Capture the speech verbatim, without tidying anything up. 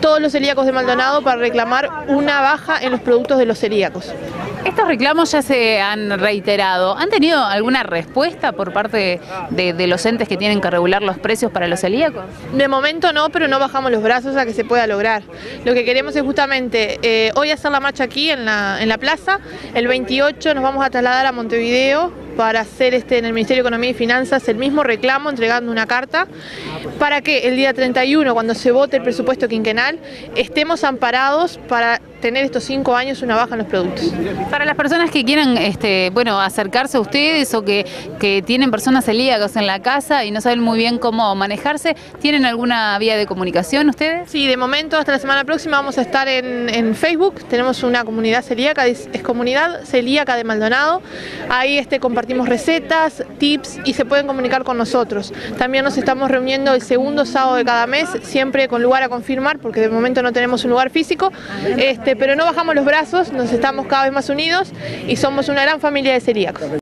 todos los celíacos de Maldonado para reclamar una baja en los productos de los celíacos. Estos reclamos ya se han reiterado. ¿Han tenido alguna respuesta por parte de, de los entes que tienen que regular los precios para los celíacos? De momento no, pero no bajamos los brazos a que se pueda lograr. Lo que queremos es justamente eh, hoy hacer la marcha aquí en la, en la plaza. El veintiocho nos vamos a trasladar a Montevideo para hacer este, en el Ministerio de Economía y Finanzas el mismo reclamo, entregando una carta, para que el día treinta y uno, cuando se vote el presupuesto quinquenal, estemos amparados para tener estos cinco años una baja en los productos. Para las personas que quieran este, bueno, acercarse a ustedes o que, que tienen personas celíacas en la casa y no saben muy bien cómo manejarse, ¿tienen alguna vía de comunicación ustedes? Sí, de momento hasta la semana próxima vamos a estar en, en Facebook. Tenemos una comunidad celíaca, es, es Comunidad Celíaca de Maldonado. Ahí este, compartimos recetas, tips y se pueden comunicar con nosotros. También nos estamos reuniendo el segundo sábado de cada mes, siempre con lugar a confirmar, porque de momento no tenemos un lugar físico. Este, pero no bajamos los brazos, nos estamos cada vez más unidos y somos una gran familia de celíacos.